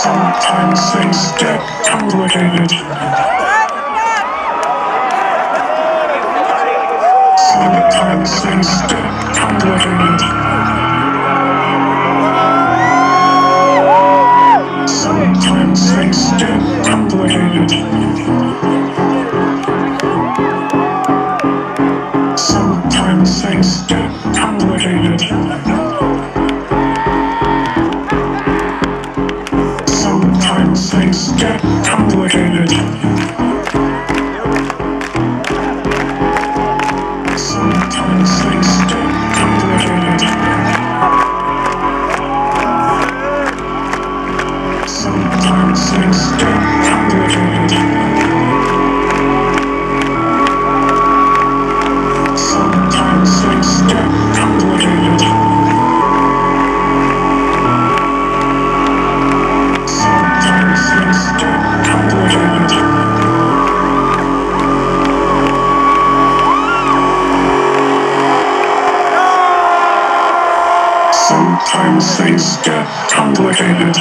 Sometimes things get complicated. Sometimes things get complicated. Sometimes things get complicated. Sometimes things get complicated. Sometimes things get complicated. Sometimes things get complicated. Sometimes things get complicated. Sometimes things get complicated. Sometimes things get complicated. Sometimes things get complicated.